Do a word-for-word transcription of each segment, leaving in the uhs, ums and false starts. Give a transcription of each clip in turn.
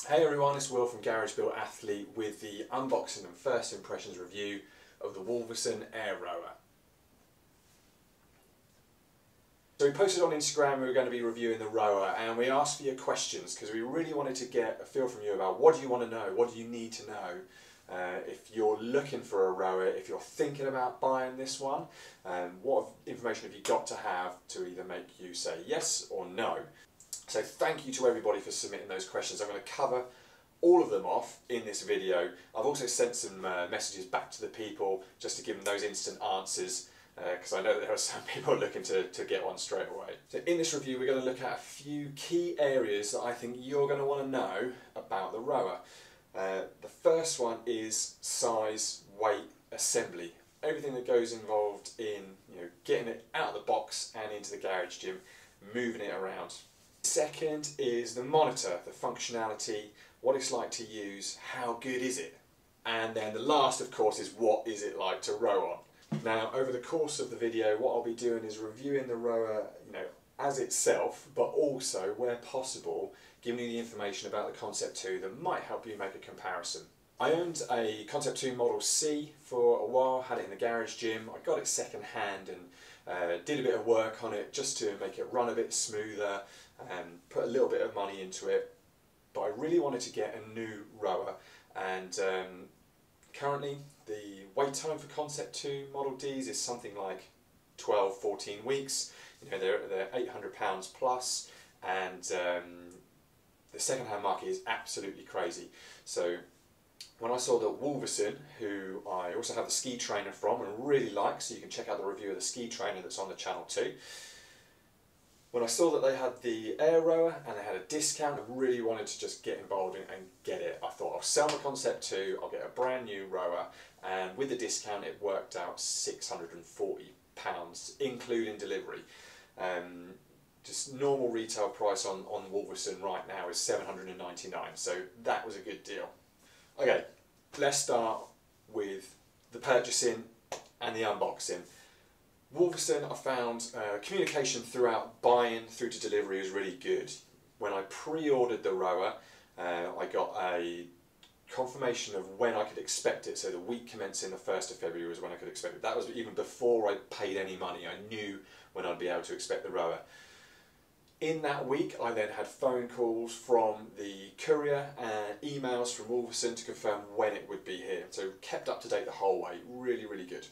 Hey everyone, it's Will from Garage Built Athlete with the unboxing and first impressions review of the Wolverson Air Rower. So we posted on Instagram we were going to be reviewing the rower, and we asked for your questions because we really wanted to get a feel from you about what do you want to know, what do you need to know uh, if you're looking for a rower, if you're thinking about buying this one, um, what information have you got to have to either make you say yes or no. So thank you to everybody for submitting those questions. I'm going to cover all of them off in this video. I've also sent some uh, messages back to the people just to give them those instant answers because uh, I know that there are some people looking to, to get one straight away. So in this review we're going to look at a few key areas that I think you're going to want to know about the rower. Uh, the first one is size, weight, assembly. Everything that goes involved in you know, getting it out of the box and into the garage gym, moving it around. Second is the monitor, the functionality, what it's like to use, how good is it? And then the last, of course, is what is it like to row on? Now, over the course of the video, what I'll be doing is reviewing the rower, you know, as itself, but also, where possible, giving you the information about the Concept two that might help you make a comparison. I owned a Concept two Model C for a while, had it in the garage gym. I got it second hand and uh, did a bit of work on it just to make it run a bit smoother and put a little bit of money into it. But I really wanted to get a new rower, and um, currently the wait time for Concept two Model Ds is something like twelve, fourteen weeks. You know, they're, they're eight hundred pounds plus, and um, the second-hand market is absolutely crazy. So when I saw that Wolverson, who I also have the ski trainer from and really like, so you can check out the review of the ski trainer that's on the channel too. When I saw that they had the air rower and they had a discount, I really wanted to just get involved in, and get it. I thought I'll sell my Concept two, I'll get a brand new rower, and with the discount it worked out six hundred and forty pounds, including delivery. Um, just normal retail price on, on Wolverson right now is seven hundred and ninety-nine, so that was a good deal. Okay, let's start with the purchasing and the unboxing. Wolverson, I found uh, communication throughout buying through to delivery was really good. When I pre-ordered the rower, uh, I got a confirmation of when I could expect it. So the week commencing the first of February was when I could expect it. That was even before I paid any money. I knew when I'd be able to expect the rower. In that week, I then had phone calls from the courier and emails from Wolverson to confirm when it would be here. So kept up to date the whole way. Really, really good.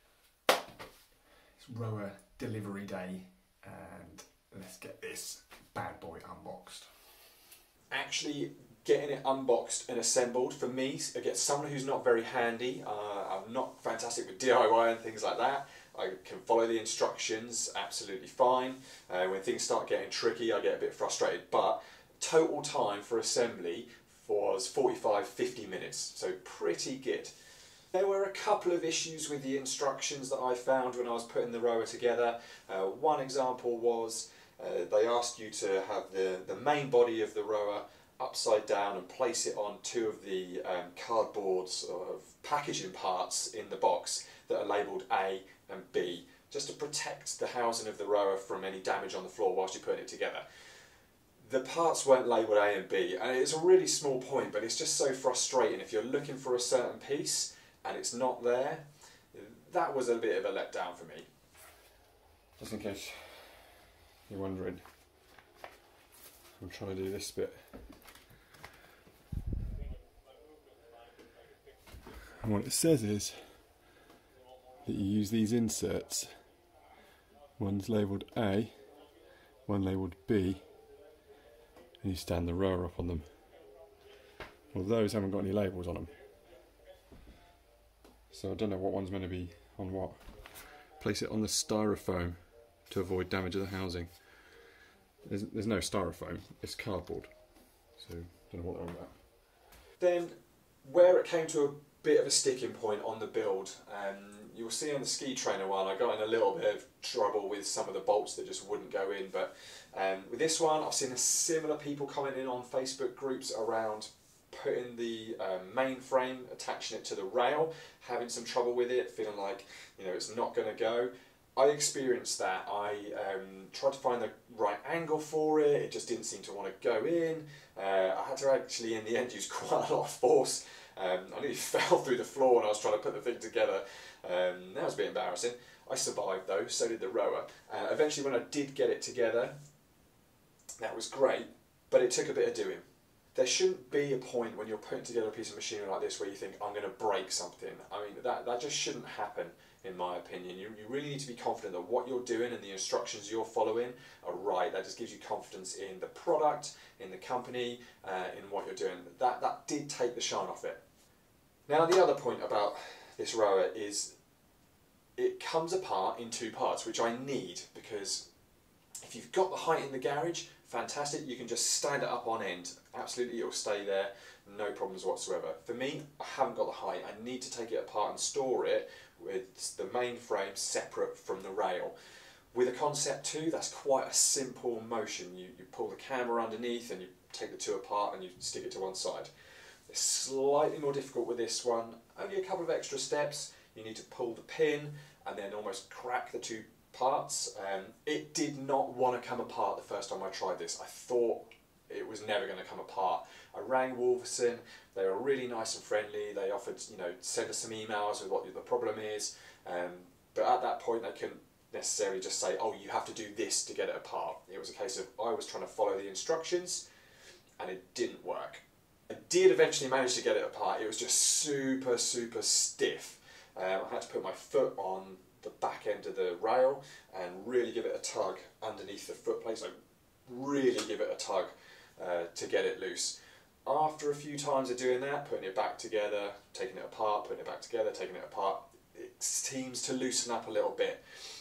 It's rower delivery day, and let's get this bad boy unboxed. Actually getting it unboxed and assembled, for me, again, someone who's not very handy, uh, I'm not fantastic with D I Y and things like that. I can follow the instructions absolutely fine. Uh, when things start getting tricky, I get a bit frustrated, but total time for assembly was forty-five, fifty minutes, so pretty good. There were a couple of issues with the instructions that I found when I was putting the rower together. Uh, one example was uh, they asked you to have the, the main body of the rower upside down and place it on two of the um, cardboards of packaging parts in the box that are labelled A and B, just to protect the housing of the rower from any damage on the floor whilst you're putting it together. The parts weren't labelled A and B, and it's a really small point, but it's just so frustrating if you're looking for a certain piece and it's not there. That was a bit of a letdown for me. Just in case you're wondering, I'm trying to do this bit. And what it says is that you use these inserts. One's labelled A, one labelled B, and you stand the rower up on them. Well, those haven't got any labels on them. So I don't know what one's meant to be on what. Place it on the styrofoam to avoid damage of the housing. There's, there's no styrofoam, it's cardboard. So I don't know what they're on about. Then, where it came to a bit of a sticking point on the build, um, you'll see on the ski trainer one I got in a little bit of trouble with some of the bolts that just wouldn't go in, but um, with this one I've seen similar people commenting on Facebook groups around putting the um, main frame, attaching it to the rail, having some trouble with it, feeling like you know it's not going to go. I experienced that. I um, tried to find the right angle for it, it just didn't seem to want to go in. Uh, I had to actually in the end use quite a lot of force. Um, I nearly fell through the floor when I was trying to put the thing together. Um, that was a bit embarrassing. I survived though, so did the rower. Uh, eventually when I did get it together, that was great, but it took a bit of doing. There shouldn't be a point when you're putting together a piece of machinery like this where you think, I'm going to break something. I mean, that, that just shouldn't happen, in my opinion. You, you really need to be confident that what you're doing and the instructions you're following are right. That just gives you confidence in the product, in the company, uh, in what you're doing. That, that did take the shine off it. Now, the other point about this rower is it comes apart in two parts, which I need, because if you've got the height in the garage, fantastic, you can just stand it up on end. Absolutely, it'll stay there, no problems whatsoever. For me, I haven't got the height. I need to take it apart and store it with the main frame separate from the rail. With a Concept two, that's quite a simple motion. You, you pull the camera underneath and you take the two apart and you stick it to one side. It's slightly more difficult with this one. Only a couple of extra steps. You need to pull the pin and then almost crack the two parts. Um, it did not want to come apart the first time I tried this. I thought it was never going to come apart. I rang Wolverson, they were really nice and friendly. They offered, you know, send us some emails with what the problem is, um, but at that point they couldn't necessarily just say, oh, you have to do this to get it apart. It was a case of I was trying to follow the instructions and it didn't work. I did eventually manage to get it apart. It was just super super stiff. um, I had to put my foot on the back end of the rail and really give it a tug underneath the foot plate, so really give it a tug uh, to get it loose. After a few times of doing that, putting it back together, taking it apart, putting it back together, taking it apart, it seems to loosen up a little bit.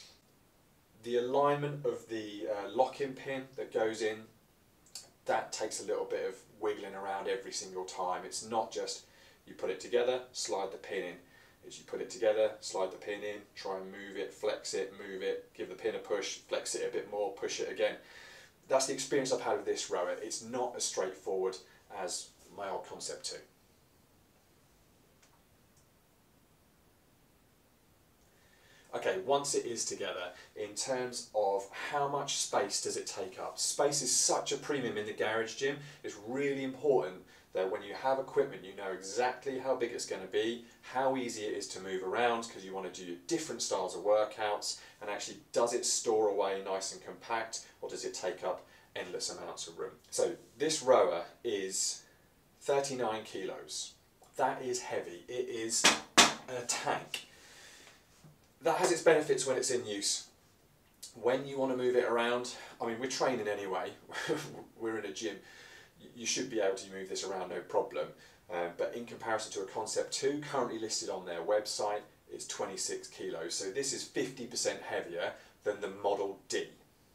The alignment of the uh, lock-in pin that goes in, that takes a little bit of wiggling around every single time. It's not just you put it together, slide the pin in. It's you put it together, slide the pin in, try and move it, flex it, move it, give the pin a push, flex it a bit more, push it again. That's the experience I've had with this rower. It's not as straightforward as my old Concept two. Okay, once it is together, in terms of how much space does it take up? Space is such a premium in the garage gym. It's really important that when you have equipment, you know exactly how big it's going to be, how easy it is to move around, because you want to do different styles of workouts, and actually does it store away nice and compact, or does it take up endless amounts of room? So this rower is thirty-nine kilos. That is heavy. It is a tank. That has its benefits when it's in use. When you want to move it around, I mean, we're training anyway, we're in a gym, you should be able to move this around no problem. Uh, but in comparison to a Concept two, currently listed on their website, it's twenty-six kilos. So this is fifty percent heavier than the Model D.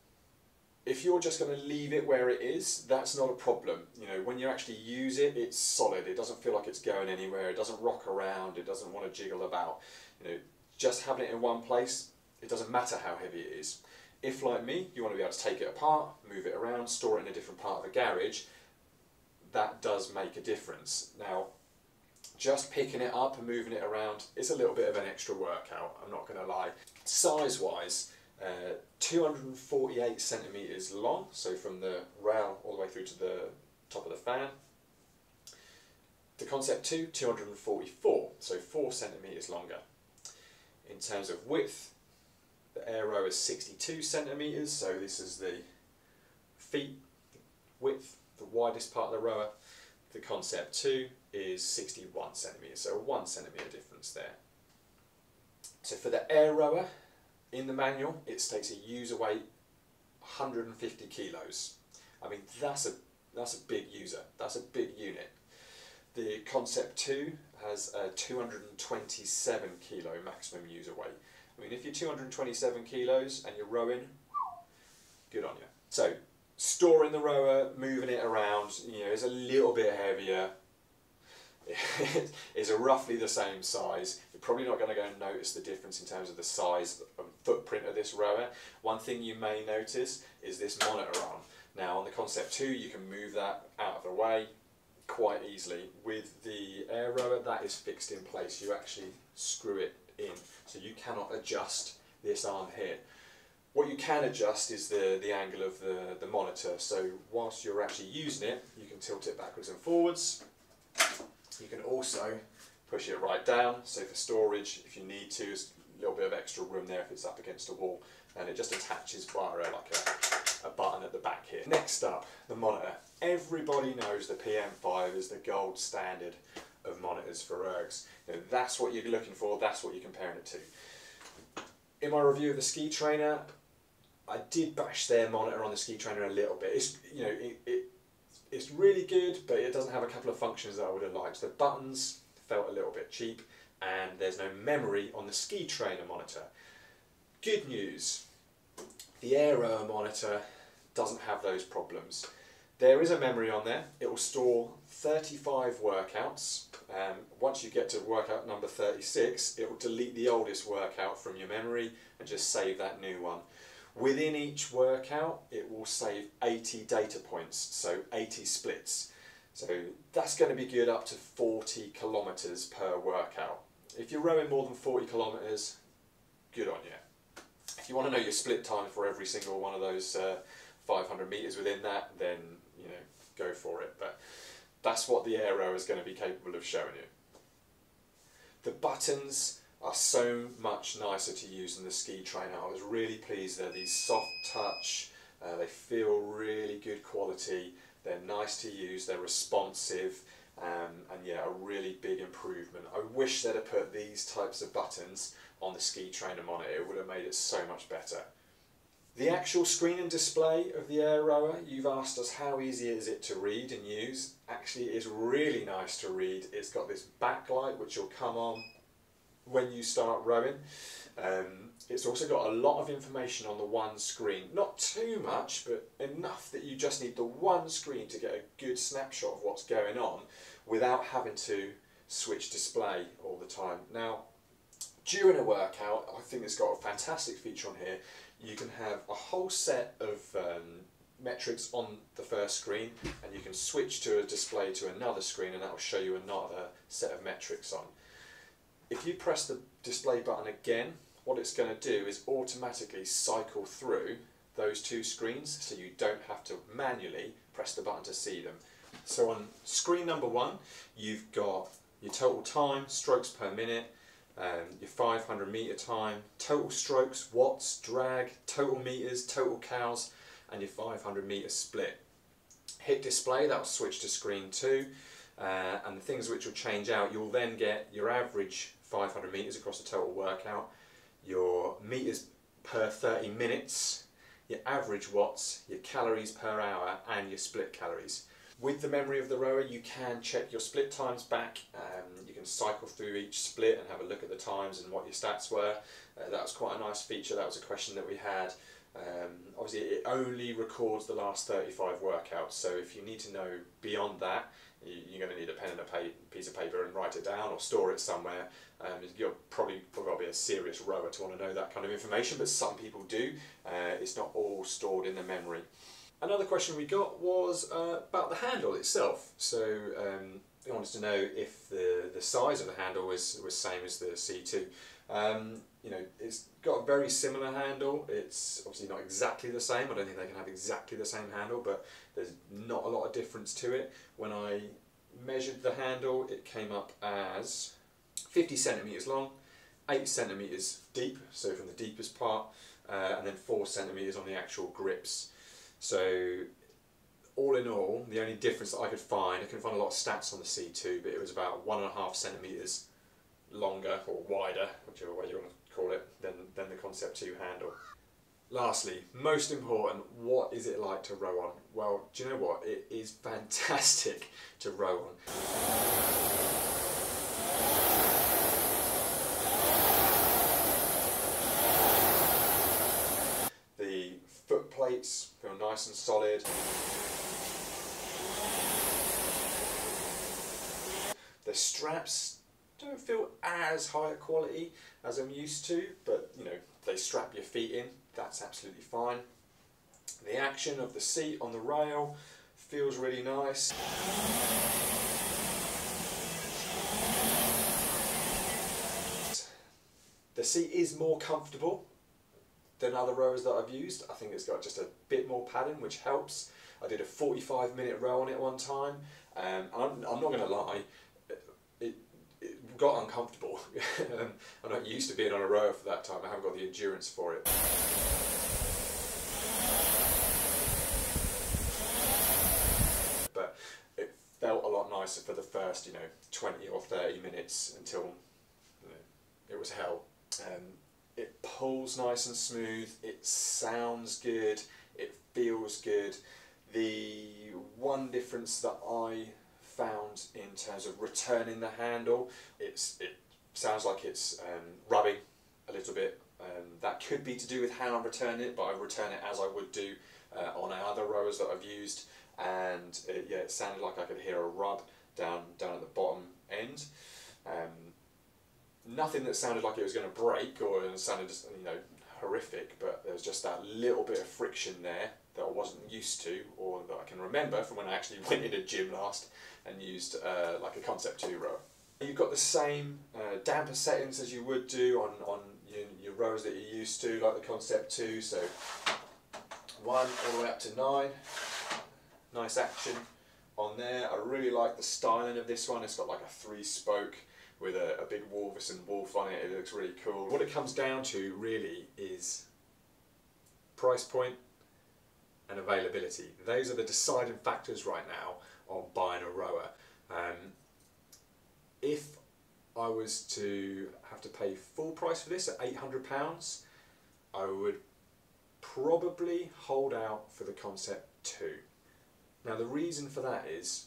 If you're just going to leave it where it is, that's not a problem. You know, when you actually use it, it's solid. It doesn't feel like it's going anywhere. It doesn't rock around. It doesn't want to jiggle about. You know, just having it in one place, it doesn't matter how heavy it is. If, like me, you want to be able to take it apart, move it around, store it in a different part of the garage, that does make a difference. Now, just picking it up and moving it around is a little bit of an extra workout, I'm not going to lie. Size-wise, uh, two hundred forty-eight centimetres long, so from the rail all the way through to the top of the fan. The Concept two, two hundred forty-four, so four centimetres longer. In terms of width, the Air Rower is sixty-two centimetres, so this is the feet width, the widest part of the rower. The Concept two is sixty-one centimetres, so a one centimetre difference there. So for the Air Rower, in the manual, it states a user weight one hundred fifty kilos. I mean, that's a, that's a big user, that's a big unit. The Concept two has a two hundred twenty-seven kilo maximum user weight. I mean, if you're two hundred twenty-seven kilos and you're rowing, good on you. So, storing the rower, moving it around, you know, is a little bit heavier. It's a roughly the same size. You're probably not going to go and notice the difference in terms of the size and footprint of this rower. One thing you may notice is this monitor arm. Now, on the Concept two, you can move that out of the way quite easily. With the Air Rower, that is fixed in place. You actually screw it in, so you cannot adjust this arm here. What you can adjust is the, the angle of the, the monitor, so whilst you're actually using it, you can tilt it backwards and forwards. You can also push it right down, so for storage, if you need to, there's a little bit of extra room there if it's up against a wall, and it just attaches via like a, a button at the back here. Next up, the monitor. Everybody knows the P M five is the gold standard of monitors for ergs. You know, that's what you're looking for, that's what you're comparing it to. In my review of the Ski Trainer, I did bash their monitor on the Ski Trainer a little bit. It's, you know, it, it, it's really good, but it doesn't have a couple of functions that I would have liked. The buttons felt a little bit cheap, and there's no memory on the Ski Trainer monitor. Good news, the Aero monitor doesn't have those problems. There is a memory on there. It will store thirty-five workouts. Um, once you get to workout number thirty-six, it will delete the oldest workout from your memory and just save that new one. Within each workout, it will save eighty data points, so eighty splits. So that's going to be good up to forty kilometers per workout. If you're rowing more than forty kilometers, good on you. If you want to know your split time for every single one of those uh, five hundred meters within that, then you know, go for it. But that's what the Aero is going to be capable of showing you. The buttons are so much nicer to use than the Ski Trainer. I was really pleased. They're these soft touch, uh, they feel really good quality, they're nice to use, they're responsive, um, and yeah, a really big improvement. I wish they'd have put these types of buttons on the Ski Trainer monitor. It would have made it so much better. The actual screen and display of the Aero, you've asked us how easy is it to read and use. Actually, it is really nice to read. It's got this backlight which will come on when you start rowing. Um, it's also got a lot of information on the one screen. Not too much, but enough that you just need the one screen to get a good snapshot of what's going on without having to switch display all the time. Now, during a workout, I think it's got a fantastic feature on here. You can have a whole set of um, metrics on the first screen, and you can switch to a display to another screen, and that will show you another set of metrics on. If you press the display button again, what it's going to do is automatically cycle through those two screens, so you don't have to manually press the button to see them. So on screen number one, you've got your total time, strokes per minute, um, your five hundred meter time, total strokes, watts, drag, total meters, total cows, and your five hundred meter split. Hit display, that will switch to screen two, uh, and the things which will change out, you'll then get your average five hundred meters across the total workout, your meters per thirty minutes, your average watts, your calories per hour, and your split calories. With the memory of the rower, you can check your split times back. Um, you can cycle through each split and have a look at the times and what your stats were. Uh, that was quite a nice feature. That was a question that we had. Um, obviously, it only records the last thirty-five workouts, so if you need to know beyond that, you're going to need a pen and a piece of paper and write it down or store it somewhere. Um, you're probably got to be a serious rower to want to know that kind of information, but some people do. Uh, it's not all stored in the memory. Another question we got was uh, about the handle itself. So um, they wanted to know if the, the size of the handle was was same as the C two. Um, you know, it's got a very similar handle. It's obviously not exactly the same. I don't think they can have exactly the same handle, but there's not a lot of difference to it. When I measured the handle, it came up as fifty centimeters long, eight centimeters deep, so from the deepest part, uh, and then four centimeters on the actual grips. So all in all, the only difference that I could find, I couldn't find a lot of stats on the C two, but it was about one and a half centimeters longer or wider, whichever way you want to call it, than, than the Concept two handle. Lastly, most important, what is it like to row on? Well, do you know what? It is fantastic to row on. The foot plates feel nice and solid. The straps don't feel as high quality as I'm used to, but you know, they strap your feet in, that's absolutely fine. The action of the seat on the rail feels really nice. The seat is more comfortable than other rowers that I've used. I think it's got just a bit more padding, which helps. I did a forty-five minute row on it one time, um, and I'm, I'm not going to lie, it, it got uncomfortable. I'm not used to being on a rower for that time. I haven't got the endurance for it. But it felt a lot nicer for the first, you know, twenty or thirty minutes until, you know, it was hell. Um, it pulls nice and smooth, it sounds good, it feels good. The one difference that I found in terms of returning the handle, it's it sounds like it's um, rubbing a little bit. Um, that could be to do with how I'm returning it, but I return it as I would do uh, on other rowers that I've used, and it, yeah, it sounded like I could hear a rub down down at the bottom end. Um, nothing that sounded like it was going to break or it sounded just, you know, horrific, but there was just that little bit of friction there that I wasn't used to, or that I can remember from when I actually went in a gym last and used uh, like a Concept two rower. You've got the same uh, damper settings as you would do on, on your, your rowers that you're used to, like the Concept two, so one all the way up to nine. Nice action on there. I really like the styling of this one. It's got like a three spoke with a, a big Wolverson wolf on it. It looks really cool. What it comes down to really is price point and availability. Those are the deciding factors right now on buying a rower. Um, if I was to have to pay full price for this at eight hundred pounds, I would probably hold out for the Concept two. Now the reason for that is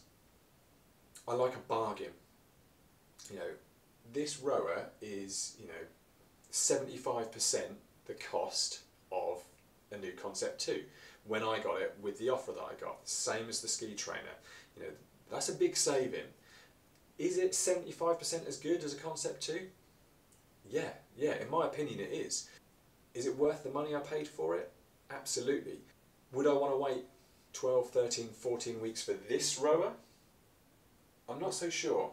I like a bargain. You know, this rower is, you know, seventy-five percent the cost of a new Concept two. When I got it with the offer that I got, same as the Ski Trainer. You know, that's a big saving. Is it seventy-five percent as good as a Concept two? Yeah, yeah, in my opinion it is. Is it worth the money I paid for it? Absolutely. Would I want to wait twelve, thirteen, fourteen weeks for this rower? I'm not so sure.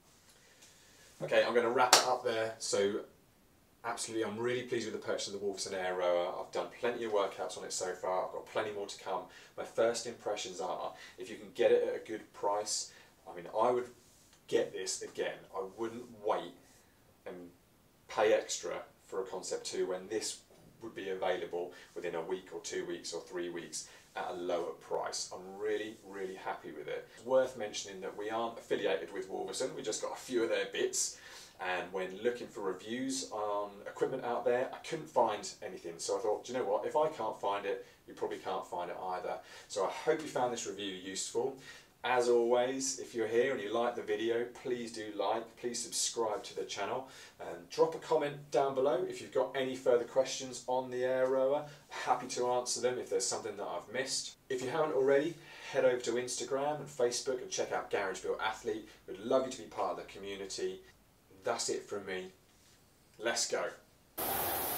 Okay, I'm going to wrap it up there. So, absolutely, I'm really pleased with the purchase of the Wolverson Air Rower. I've done plenty of workouts on it so far. I've got plenty more to come. My first impressions are, if you can get it at a good price, I mean, I would get this again. I wouldn't wait and pay extra for a Concept two when this would be available within a week or two weeks or three weeks at a lower price. I'm really, really happy with it. It's worth mentioning that we aren't affiliated with Wolverson, we just got a few of their bits, and when looking for reviews on equipment out there, I couldn't find anything, so I thought, do you know what, if I can't find it, you probably can't find it either. So I hope you found this review useful. As always, if you're here and you like the video, please do like, please subscribe to the channel, and drop a comment down below if you've got any further questions on the Air Rower. Happy to answer them if there's something that I've missed. If you haven't already, head over to Instagram and Facebook and check out Garage Built Athlete. We'd love you to be part of the community. That's it from me. Let's go.